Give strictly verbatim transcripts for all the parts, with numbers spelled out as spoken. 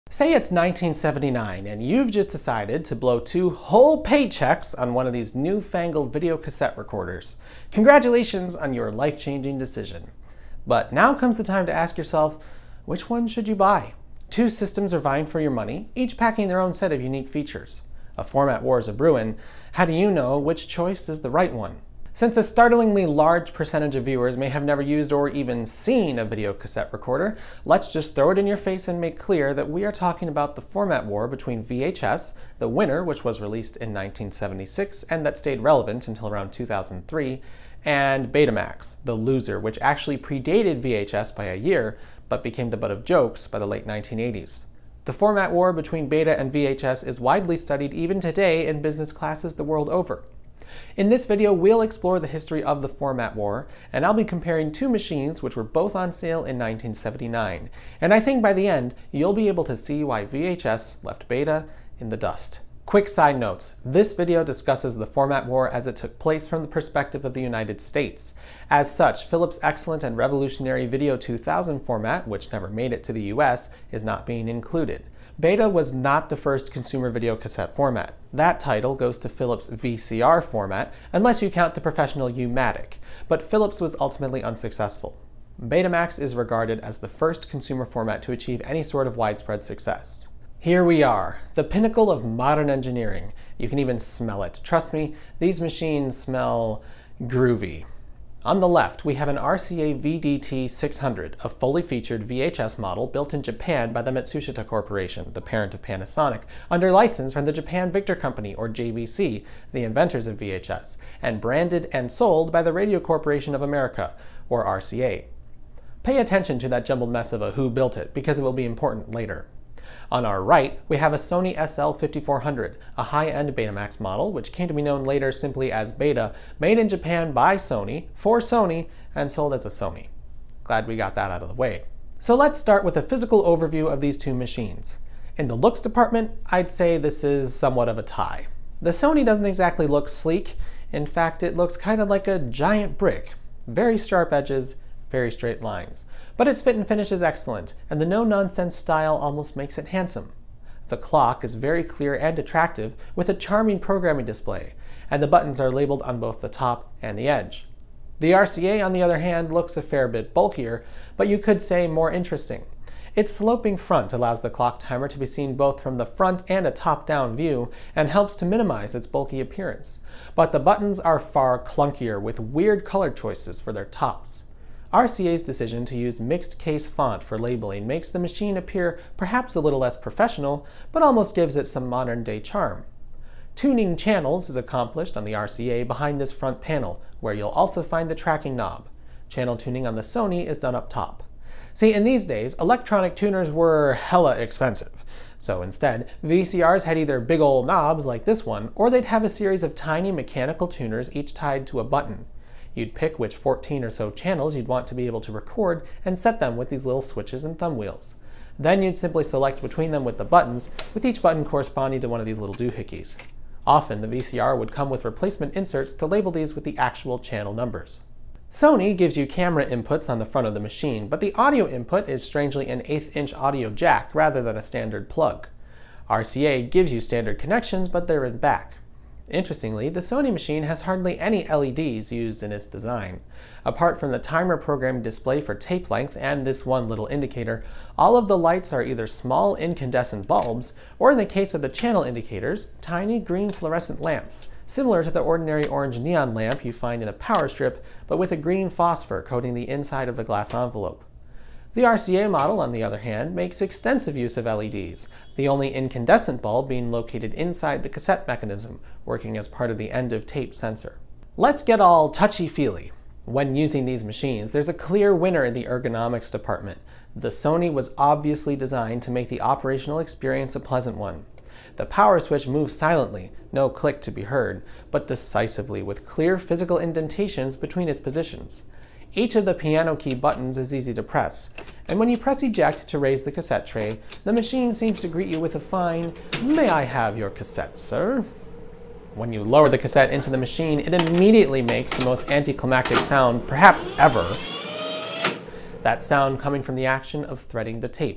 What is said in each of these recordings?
Say it's nineteen seventy-nine and you've just decided to blow two whole paychecks on one of these newfangled video cassette recorders. Congratulations on your life-changing decision. But now comes the time to ask yourself, which one should you buy? Two systems are vying for your money, each packing their own set of unique features. A format war is a-brewin'. How do you know which choice is the right one? Since a startlingly large percentage of viewers may have never used or even seen a video cassette recorder, let's just throw it in your face and make clear that we are talking about the format war between V H S, the winner, which was released in nineteen seventy-six and that stayed relevant until around two thousand three, and Betamax, the loser, which actually predated V H S by a year, but became the butt of jokes by the late nineteen eighties. The format war between Beta and V H S is widely studied even today in business classes the world over. In this video, we'll explore the history of the format war, and I'll be comparing two machines which were both on sale in nineteen seventy-nine. And I think by the end, you'll be able to see why V H S left Beta in the dust. Quick side notes, this video discusses the format war as it took place from the perspective of the United States. As such, Philips' excellent and revolutionary Video two thousand format, which never made it to the U S, is not being included. Beta was not the first consumer video cassette format. That title goes to Philips' V C R format, unless you count the professional U-Matic, but Philips was ultimately unsuccessful. Betamax is regarded as the first consumer format to achieve any sort of widespread success. Here we are, the pinnacle of modern engineering. You can even smell it. Trust me, these machines smell groovy. On the left, we have an R C A V D T six hundred, a fully featured V H S model built in Japan by the Matsushita Corporation, the parent of Panasonic, under license from the Japan Victor Company, or J V C, the inventors of V H S, and branded and sold by the Radio Corporation of America, or R C A. Pay attention to that jumbled mess of a who built it, because it will be important later. On our right, we have a Sony S L fifty-four hundred, a high-end Betamax model, which came to be known later simply as Beta, made in Japan by Sony, for Sony, and sold as a Sony. Glad we got that out of the way. So let's start with a physical overview of these two machines. In the looks department, I'd say this is somewhat of a tie. The Sony doesn't exactly look sleek. In fact, it looks kind of like a giant brick. Very sharp edges, very straight lines. But its fit and finish is excellent, and the no-nonsense style almost makes it handsome. The clock is very clear and attractive, with a charming programming display, and the buttons are labeled on both the top and the edge. The R C A, on the other hand, looks a fair bit bulkier, but you could say more interesting. Its sloping front allows the clock timer to be seen both from the front and a top-down view, and helps to minimize its bulky appearance. But the buttons are far clunkier, with weird color choices for their tops. R C A's decision to use mixed case font for labeling makes the machine appear perhaps a little less professional, but almost gives it some modern-day charm. Tuning channels is accomplished on the R C A behind this front panel, where you'll also find the tracking knob. Channel tuning on the Sony is done up top. See, in these days, electronic tuners were hella expensive. So instead, V C Rs had either big ol' knobs like this one, or they'd have a series of tiny mechanical tuners each tied to a button. You'd pick which fourteen or so channels you'd want to be able to record and set them with these little switches and thumb wheels. Then you'd simply select between them with the buttons, with each button corresponding to one of these little doohickeys. Often the V C R would come with replacement inserts to label these with the actual channel numbers. Sony gives you camera inputs on the front of the machine, but the audio input is strangely an eighth inch audio jack rather than a standard plug. R C A gives you standard connections, but they're in back. Interestingly, the Sony machine has hardly any L E Ds used in its design. Apart from the timer program display for tape length and this one little indicator, all of the lights are either small incandescent bulbs, or in the case of the channel indicators, tiny green fluorescent lamps, similar to the ordinary orange neon lamp you find in a power strip, but with a green phosphor coating the inside of the glass envelope. The R C A model, on the other hand, makes extensive use of L E Ds, the only incandescent bulb being located inside the cassette mechanism, working as part of the end-of-tape sensor. Let's get all touchy-feely. When using these machines, there's a clear winner in the ergonomics department. The Sony was obviously designed to make the operational experience a pleasant one. The power switch moves silently, no click to be heard, but decisively with clear physical indentations between its positions. Each of the piano key buttons is easy to press, and when you press eject to raise the cassette tray, the machine seems to greet you with a fine, "May I have your cassette, sir?" When you lower the cassette into the machine, it immediately makes the most anticlimactic sound perhaps ever. That sound coming from the action of threading the tape.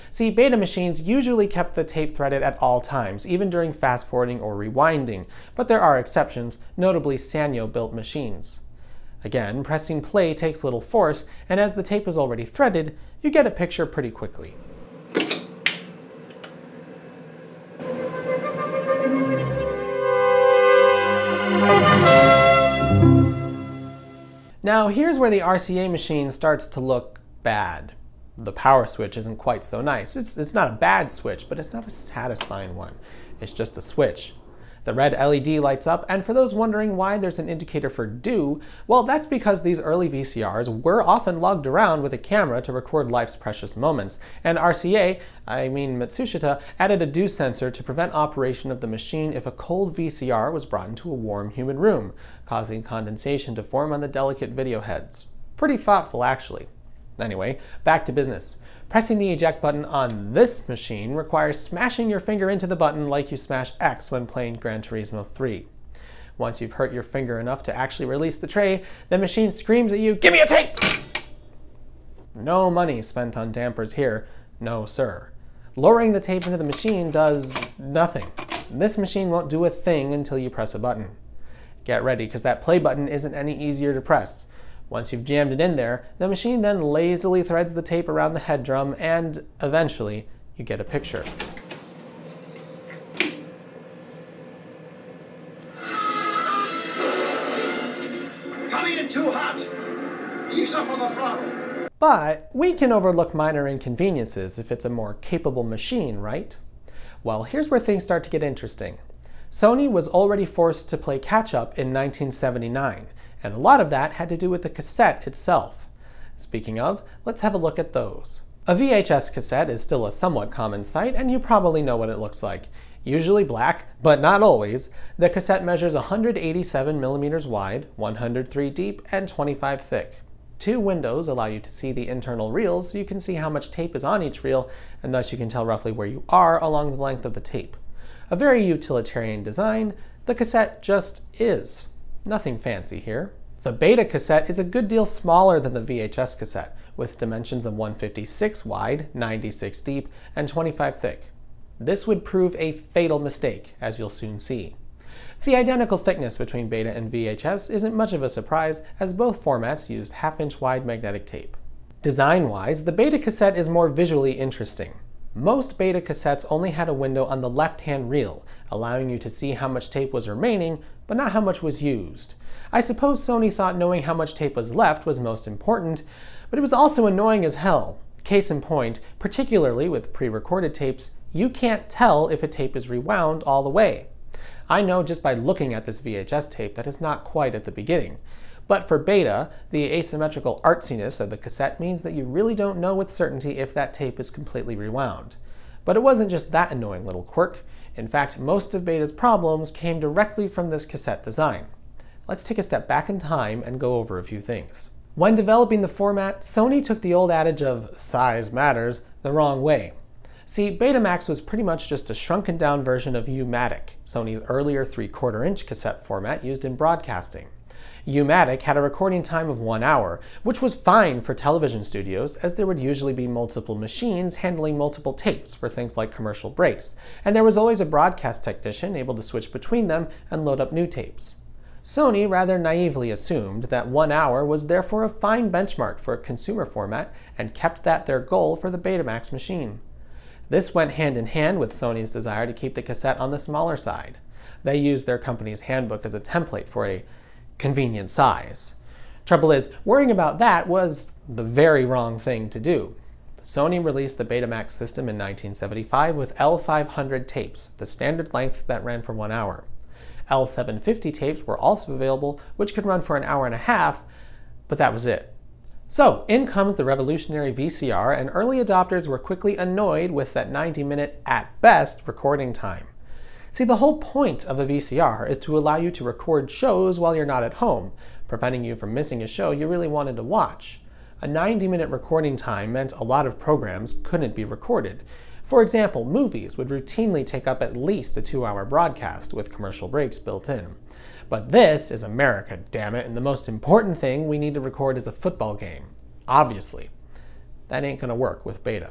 See, beta machines usually kept the tape threaded at all times, even during fast forwarding or rewinding, but there are exceptions, notably Sanyo-built machines. Again, pressing play takes little force, and as the tape is already threaded, you get a picture pretty quickly. Now here's where the R C A machine starts to look bad. The power switch isn't quite so nice. It's, it's not a bad switch, but it's not a satisfying one. It's just a switch. The red L E D lights up, and for those wondering why there's an indicator for due, well, that's because these early V C Rs were often lugged around with a camera to record life's precious moments, and R C A, I mean Matsushita, added a due sensor to prevent operation of the machine if a cold V C R was brought into a warm, humid room, causing condensation to form on the delicate video heads. Pretty thoughtful, actually. Anyway, back to business. Pressing the eject button on this machine requires smashing your finger into the button like you smash X when playing Gran Turismo three. Once you've hurt your finger enough to actually release the tray, the machine screams at you, "Give me a tape!" No money spent on dampers here, no sir. Lowering the tape into the machine does nothing. This machine won't do a thing until you press a button. Get ready, because that play button isn't any easier to press. Once you've jammed it in there, the machine then lazily threads the tape around the head drum, and eventually you get a picture. Coming in too hot! Ease up on the throttle! But we can overlook minor inconveniences if it's a more capable machine, right? Well, here's where things start to get interesting. Sony was already forced to play catch-up in nineteen seventy-nine, and a lot of that had to do with the cassette itself. Speaking of, let's have a look at those. A V H S cassette is still a somewhat common sight, and you probably know what it looks like. Usually black, but not always. The cassette measures one hundred eighty-seven millimeters wide, one hundred three deep, and twenty-five thick. Two windows allow you to see the internal reels so you can see how much tape is on each reel, and thus you can tell roughly where you are along the length of the tape. A very utilitarian design, the cassette just is. Nothing fancy here. The beta cassette is a good deal smaller than the V H S cassette, with dimensions of one fifty-six wide, ninety-six deep, and twenty-five thick. This would prove a fatal mistake, as you'll soon see. The identical thickness between beta and V H S isn't much of a surprise, as both formats used half-inch wide magnetic tape. Design-wise, the beta cassette is more visually interesting. Most beta cassettes only had a window on the left-hand reel, allowing you to see how much tape was remaining, but not how much was used. I suppose Sony thought knowing how much tape was left was most important, but it was also annoying as hell. Case in point, particularly with pre-recorded tapes, you can't tell if a tape is rewound all the way. I know just by looking at this V H S tape that it's not quite at the beginning. But for beta, the asymmetrical artsiness of the cassette means that you really don't know with certainty if that tape is completely rewound. But it wasn't just that annoying little quirk. In fact, most of beta's problems came directly from this cassette design. Let's take a step back in time and go over a few things. When developing the format, Sony took the old adage of size matters the wrong way. See, Betamax was pretty much just a shrunken down version of U-Matic, Sony's earlier three quarter inch cassette format used in broadcasting. U-Matic had a recording time of one hour, which was fine for television studios, as there would usually be multiple machines handling multiple tapes for things like commercial breaks, and there was always a broadcast technician able to switch between them and load up new tapes. Sony rather naively assumed that one hour was therefore a fine benchmark for a consumer format and kept that their goal for the Betamax machine. This went hand in hand with Sony's desire to keep the cassette on the smaller side. They used their company's handbook as a template for a convenient size. Trouble is, worrying about that was the very wrong thing to do. Sony released the Betamax system in nineteen seventy-five with L five hundred tapes, the standard length that ran for one hour. L seven fifty tapes were also available, which could run for an hour and a half, but that was it. So, in comes the revolutionary V C R, and early adopters were quickly annoyed with that ninety minute, at best, recording time. See, the whole point of a V C R is to allow you to record shows while you're not at home, preventing you from missing a show you really wanted to watch. A ninety minute recording time meant a lot of programs couldn't be recorded. For example, movies would routinely take up at least a two hour broadcast with commercial breaks built in. But this is America, damn it, and the most important thing we need to record is a football game. Obviously. That ain't gonna work with beta.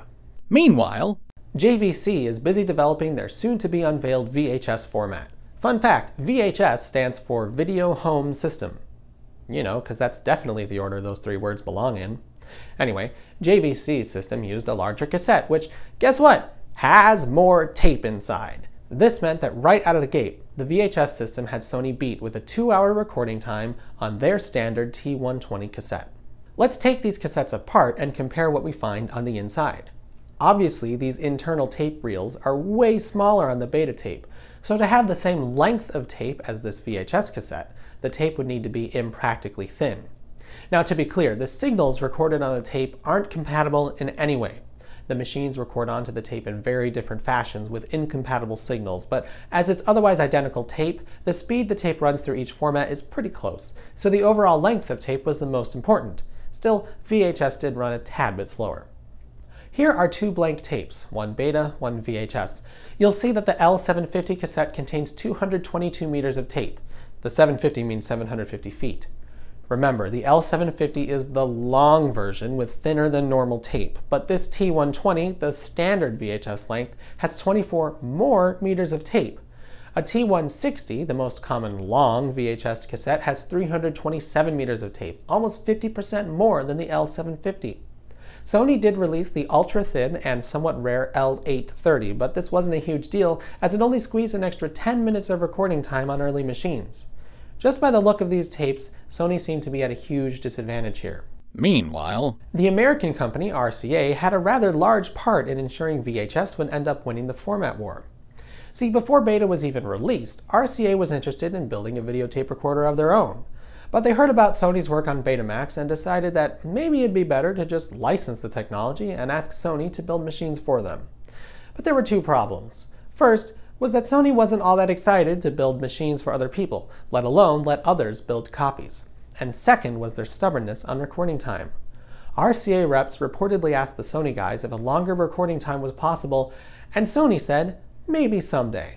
Meanwhile, J V C is busy developing their soon-to-be unveiled V H S format. Fun fact, V H S stands for Video Home System. You know, because that's definitely the order those three words belong in. Anyway, J V C's system used a larger cassette, which, guess what? Has more tape inside. This meant that right out of the gate, the V H S system had Sony beat with a two-hour recording time on their standard T one twenty cassette. Let's take these cassettes apart and compare what we find on the inside. Obviously, these internal tape reels are way smaller on the beta tape, so to have the same length of tape as this V H S cassette, the tape would need to be impractically thin. Now, to be clear, the signals recorded on the tape aren't compatible in any way. The machines record onto the tape in very different fashions with incompatible signals, but as it's otherwise identical tape, the speed the tape runs through each format is pretty close, so the overall length of tape was the most important. Still, V H S did run a tad bit slower. Here are two blank tapes, one beta, one V H S. You'll see that the L seven fifty cassette contains two hundred twenty-two meters of tape. The seven fifty means seven hundred fifty feet. Remember, the L seven fifty is the long version with thinner than normal tape, but this T one twenty, the standard V H S length, has twenty-four more meters of tape. A T one sixty, the most common long V H S cassette, has three hundred twenty-seven meters of tape, almost fifty percent more than the L seven fifty. Sony did release the ultra-thin and somewhat rare L eight thirty, but this wasn't a huge deal as it only squeezed an extra ten minutes of recording time on early machines. Just by the look of these tapes, Sony seemed to be at a huge disadvantage here. meanwhile, The American company, R C A, had a rather large part in ensuring V H S would end up winning the format war. See, before beta was even released, R C A was interested in building a videotape recorder of their own. But they heard about Sony's work on Betamax and decided that maybe it'd be better to just license the technology and ask Sony to build machines for them. But there were two problems. First was that Sony wasn't all that excited to build machines for other people, let alone let others build copies. And second was their stubbornness on recording time. R C A reps reportedly asked the Sony guys if a longer recording time was possible, and Sony said, maybe someday.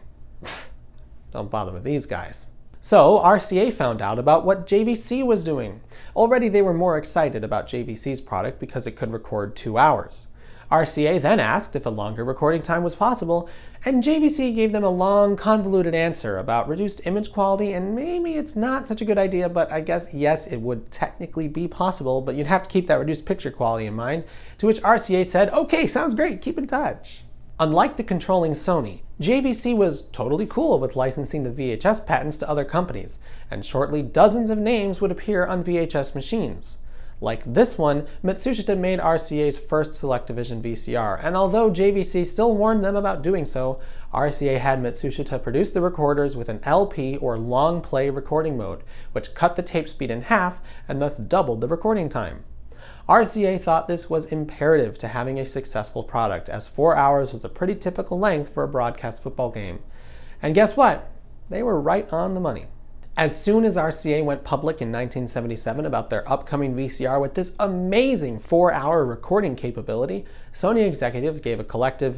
Don't bother with these guys. So R C A found out about what J V C was doing. Already they were more excited about J V C's product because it could record two hours. R C A then asked if a longer recording time was possible, and J V C gave them a long, convoluted answer about reduced image quality, and maybe it's not such a good idea, but I guess yes, it would technically be possible, but you'd have to keep that reduced picture quality in mind, to which R C A said, okay, sounds great, keep in touch. Unlike the controlling Sony, J V C was totally cool with licensing the V H S patents to other companies, and shortly dozens of names would appear on V H S machines. Like this one, Matsushita made R C A's first Selectavision V C R, and although J V C still warned them about doing so, R C A had Matsushita produce the recorders with an L P or long play recording mode, which cut the tape speed in half and thus doubled the recording time. R C A thought this was imperative to having a successful product, as four hours was a pretty typical length for a broadcast football game. And guess what? They were right on the money. As soon as R C A went public in nineteen seventy-seven about their upcoming V C R with this amazing four hour recording capability, Sony executives gave a collective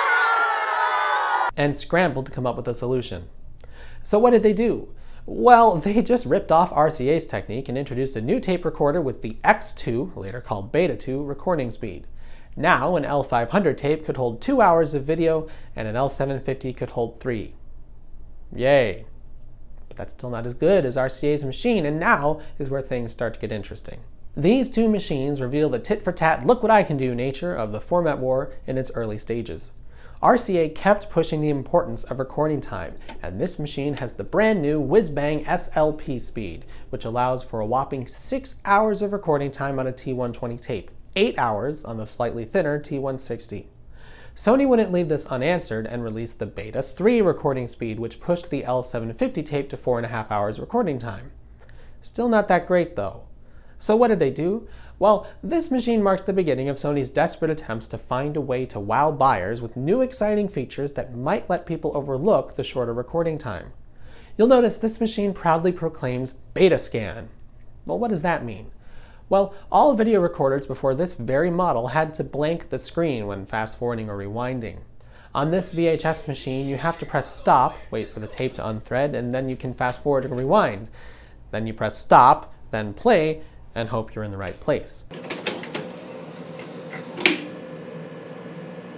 and scrambled to come up with a solution. So what did they do? Well, they just ripped off R C A's technique and introduced a new tape recorder with the X two, later called Beta two, recording speed. Now, an L five hundred tape could hold two hours of video, and an L seven fifty could hold three. Yay. But that's still not as good as R C A's machine, and now is where things start to get interesting. These two machines reveal the tit-for-tat, look-what-I-can-do nature of the format war in its early stages. R C A kept pushing the importance of recording time, and this machine has the brand new whiz-bang S L P speed, which allows for a whopping six hours of recording time on a T one twenty tape, eight hours on the slightly thinner T one sixty. Sony wouldn't leave this unanswered and released the Beta three recording speed, which pushed the L seven fifty tape to four and a half hours recording time. Still not that great though. So what did they do? Well, this machine marks the beginning of Sony's desperate attempts to find a way to wow buyers with new exciting features that might let people overlook the shorter recording time. You'll notice this machine proudly proclaims Beta Scan. Well, what does that mean? Well, all video recorders before this very model had to blank the screen when fast-forwarding or rewinding. On this V H S machine, you have to press stop, wait for the tape to unthread, and then you can fast-forward and rewind. Then you press stop, then play, and hope you're in the right place.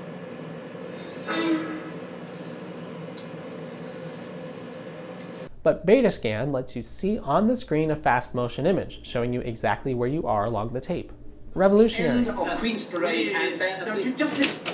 But Betascan lets you see on the screen a fast motion image, showing you exactly where you are along the tape. Revolutionary. End of Queen's Parade and no, just listen.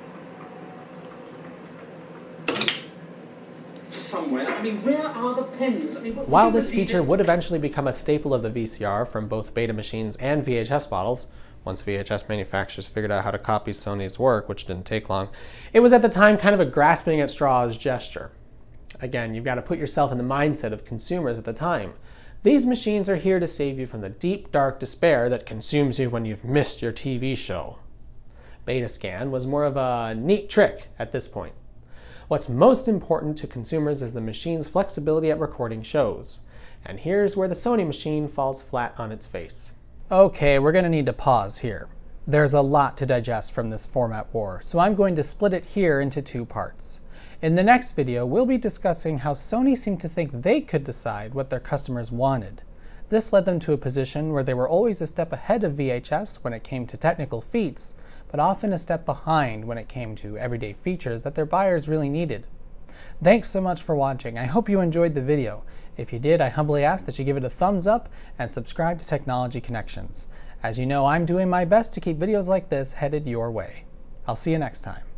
Somewhere. I mean, where are the pens? I mean, what, While this feature would eventually become a staple of the V C R from both Beta machines and V H S models, once V H S manufacturers figured out how to copy Sony's work, which didn't take long, it was at the time kind of a grasping at straws gesture. Again, you've got to put yourself in the mindset of consumers at the time. These machines are here to save you from the deep, dark despair that consumes you when you've missed your T V show. Betascan was more of a neat trick at this point. What's most important to consumers is the machine's flexibility at recording shows. And here's where the Sony machine falls flat on its face. Okay, we're going to need to pause here. There's a lot to digest from this format war, so I'm going to split it here into two parts. In the next video, we'll be discussing how Sony seemed to think they could decide what their customers wanted. This led them to a position where they were always a step ahead of V H S when it came to technical feats, but often a step behind when it came to everyday features that their buyers really needed. Thanks so much for watching. I hope you enjoyed the video. If you did, I humbly ask that you give it a thumbs up and subscribe to Technology Connections. As you know, I'm doing my best to keep videos like this headed your way. I'll see you next time.